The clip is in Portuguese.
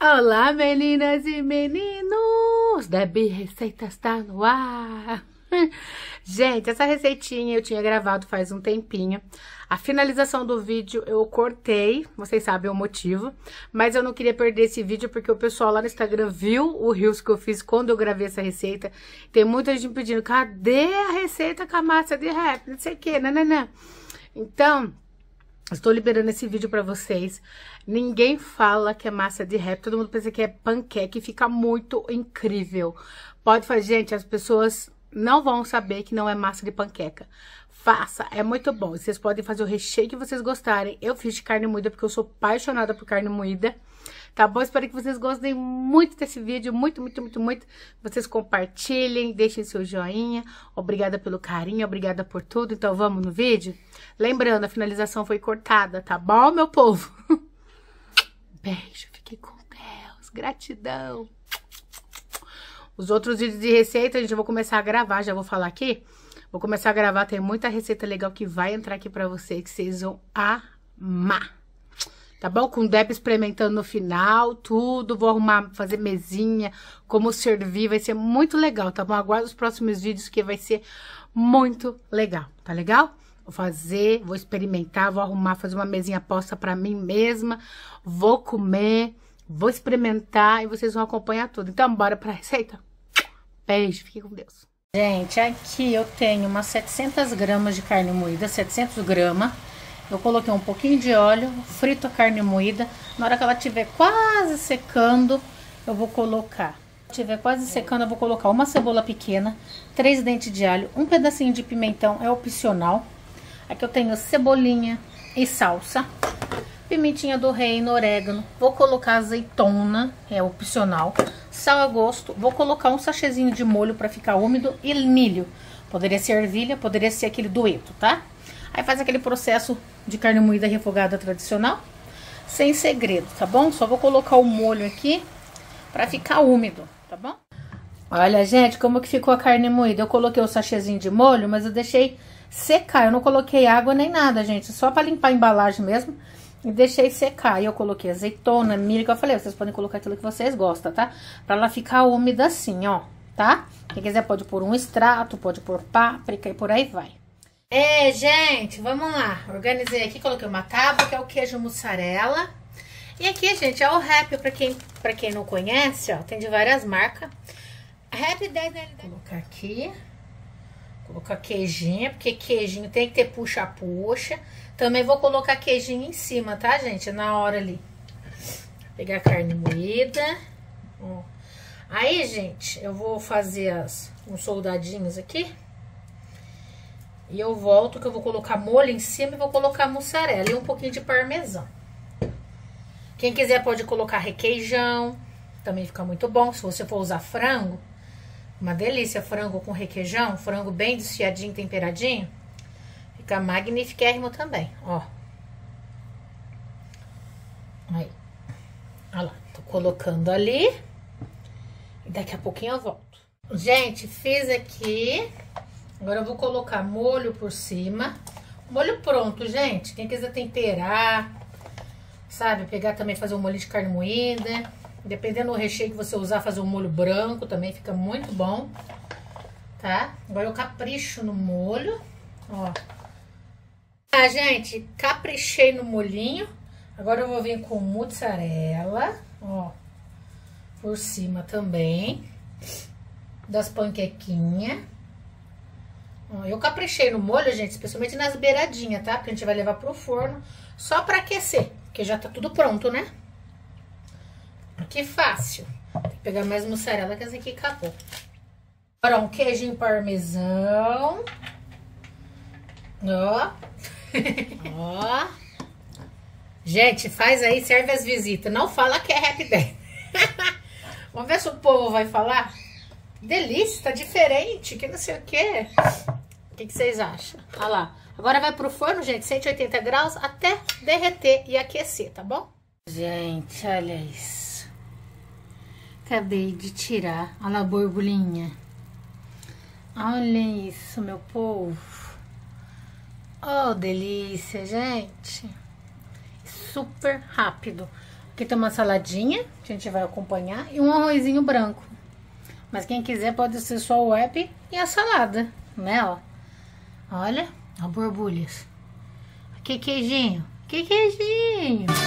Olá, meninas e meninos! Debbie Receita está no ar! Gente, essa receitinha eu tinha gravado faz um tempinho. A finalização do vídeo eu cortei, vocês sabem o motivo. Mas eu não queria perder esse vídeo porque o pessoal lá no Instagram viu o Reels que eu fiz quando eu gravei essa receita. Tem muita gente pedindo, cadê a receita com a massa de rap? Não sei o que, nananã. Então, estou liberando esse vídeo pra vocês. Ninguém fala que é massa de rap, todo mundo pensa que é panqueca e fica muito incrível. Pode fazer, gente, as pessoas não vão saber que não é massa de panqueca. Faça, é muito bom. Vocês podem fazer o recheio que vocês gostarem. Eu fiz de carne moída porque eu sou apaixonada por carne moída. Tá bom? Espero que vocês gostem muito desse vídeo, muito. Vocês compartilhem, deixem seu joinha. Obrigada pelo carinho, obrigada por tudo. Então vamos no vídeo? Lembrando, a finalização foi cortada, tá bom, meu povo? Beijo, fiquem com Deus, gratidão. Os outros vídeos de receita, a gente vai começar a gravar, já vou falar aqui. Vou começar a gravar, tem muita receita legal que vai entrar aqui pra vocês, que vocês vão amar. Tá bom? Com o Debbie experimentando no final, tudo. Vou arrumar, fazer mesinha, como servir, vai ser muito legal, tá bom? Aguarda os próximos vídeos que vai ser muito legal, tá legal? Vou fazer, vou experimentar, vou arrumar, fazer uma mesinha posta pra mim mesma. Vou comer, vou experimentar e vocês vão acompanhar tudo. Então, bora pra receita? Beijo, fique com Deus. Gente, aqui eu tenho umas 700 gramas de carne moída, 700 gramas. Eu coloquei um pouquinho de óleo, frito a carne moída. Na hora que ela estiver quase secando, eu vou colocar. Se estiver quase secando, eu vou colocar uma cebola pequena, 3 dentes de alho, um pedacinho de pimentão, é opcional. Aqui eu tenho cebolinha e salsa, pimentinha do reino, orégano. Vou colocar azeitona, é opcional. Sal a gosto. Vou colocar um sachêzinho de molho para ficar úmido e milho. Poderia ser ervilha, poderia ser aquele dueto, tá? Aí faz aquele processo de carne moída refogada tradicional, sem segredo, tá bom? Só vou colocar o molho aqui pra ficar úmido, tá bom? Olha, gente, como que ficou a carne moída. Eu coloquei o sachêzinho de molho, mas eu deixei secar. Eu não coloquei água nem nada, gente. Só pra limpar a embalagem mesmo. E deixei secar. E eu coloquei azeitona, milho, que eu falei. Vocês podem colocar aquilo que vocês gostam, tá? Pra ela ficar úmida assim, ó, tá? Quem quiser pode pôr um extrato, pode pôr páprica e por aí vai. Gente, vamos lá. Organizei aqui, coloquei uma tábua, que é o queijo mussarela. E aqui, gente, é o Rap, pra quem não conhece, ó, tem de várias marcas. Rap 10, né? Vou colocar aqui. Colocar queijinho, porque queijinho tem que ter puxa-puxa. Também vou colocar queijinho em cima, tá, gente? Na hora ali. Pegar a carne moída. Ó. Aí, gente, eu vou fazer uns soldadinhos aqui. E eu volto que eu vou colocar molho em cima e vou colocar mussarela e um pouquinho de parmesão. Quem quiser pode colocar requeijão, também fica muito bom. Se você for usar frango, uma delícia, frango com requeijão, frango bem desfiadinho, temperadinho. Fica magnificérrimo também, ó. Aí. Olha lá, tô colocando ali. E daqui a pouquinho eu volto. Gente, fiz aqui. Agora eu vou colocar molho por cima. Molho pronto, gente. Quem quiser temperar, sabe? Pegar também, fazer um molho de carne moída. Dependendo do recheio que você usar, fazer um molho branco também fica muito bom. Tá? Agora eu capricho no molho. Ó. Ah, gente, caprichei no molhinho. Agora eu vou vir com mussarela. Ó. Por cima também. Das panquequinhas. Eu caprichei no molho, gente, especialmente nas beiradinhas, tá? Porque a gente vai levar pro forno só pra aquecer, porque já tá tudo pronto, né? Que fácil. Tem que pegar mais mussarela que essa aqui acabou. Agora, um queijinho parmesão. Ó. Ó. Gente, faz aí, serve as visitas. Não fala que é Rap 10. Vamos ver se o povo vai falar. Delícia, tá diferente, que não sei o quê. O que vocês acham? Olha lá. Agora vai pro forno, gente, 180 graus até derreter e aquecer, tá bom? Gente, olha isso. Acabei de tirar. Olha lá a borbulhinha. Olha isso, meu povo. Oh, delícia, gente. Super rápido. Aqui tem uma saladinha, que a gente vai acompanhar, e um arrozinho branco. Mas quem quiser pode ser só o wrap e a salada, né, ó. Olha, ó, borbulhas. Que queijinho, que queijinho.